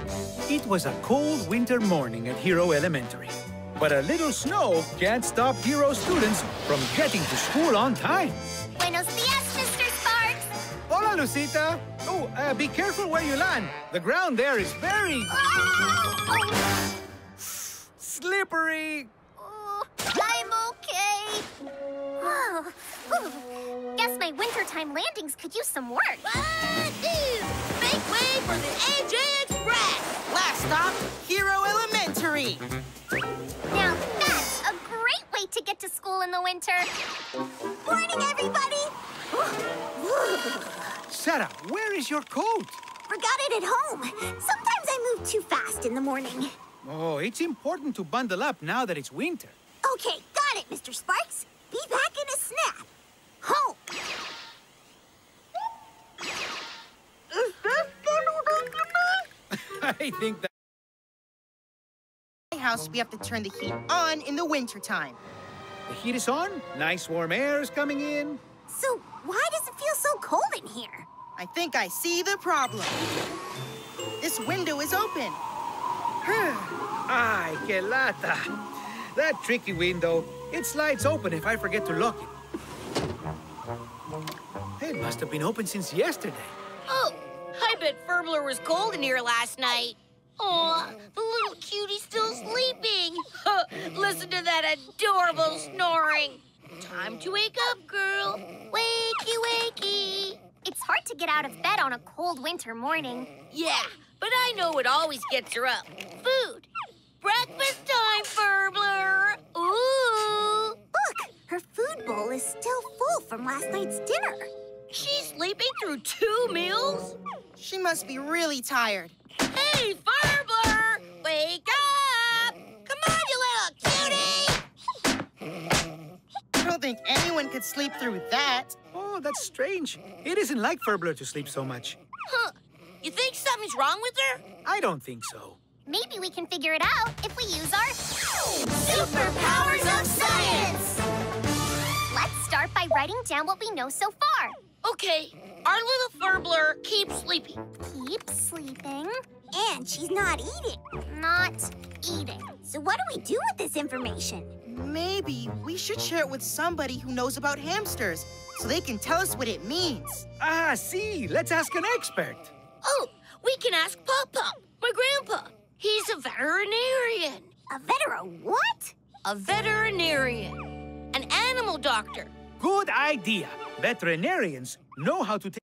It was a cold winter morning at Hero Elementary. But a little snow can't stop Hero students from getting to school on time. Buenos dias, Mr. Sparks! Hola, Lucita. Oh, be careful where you land. The ground there is very... slippery. I'm okay. Guess my wintertime landings could use some work. Make way for the AJ Express! Last stop, Hero Elementary. Now that's a great way to get to school in the winter. Morning, everybody! Sarah, where is your coat? Forgot it at home. Sometimes I move too fast in the morning. Oh, it's important to bundle up now that it's winter. Okay, got it, Mr. Sparks. Be back in a snap. Home. I think that... In my house, we have to turn the heat on in the wintertime. The heat is on, nice warm air is coming in. So why does it feel so cold in here? I think I see the problem. This window is open. Ay, que lata. That tricky window, it slides open if I forget to lock it. It must have been open since yesterday. Oh, I bet Furbler was cold in here last night. Aw, the little cutie's still sleeping. Listen to that adorable snoring. Time to wake up, girl. Wakey, wakey. It's hard to get out of bed on a cold winter morning. Yeah, but I know what always gets her up. Food. Breakfast time, Furbler. Ooh. Look, her food bowl is still full from last night's dinner. She's sleeping through 2 meals? She must be really tired. Hey, Furbler! Wake up! Come on, you little cutie! I don't think anyone could sleep through that. Oh, that's strange. It isn't like Furbler to sleep so much. Huh. You think something's wrong with her? I don't think so. Maybe we can figure it out if we use our superpowers of science! Let's start by writing down what we know so far. Okay, our little Furbler keeps sleeping. Keep sleeping. And she's not eating. Not eating. So what do we do with this information? Maybe we should share it with somebody who knows about hamsters so they can tell us what it means. Ah, see, let's ask an expert. Oh, we can ask Papa, my grandpa. He's a veterinarian. A what? A veterinarian. An animal doctor. Good idea. Veterinarians know how to take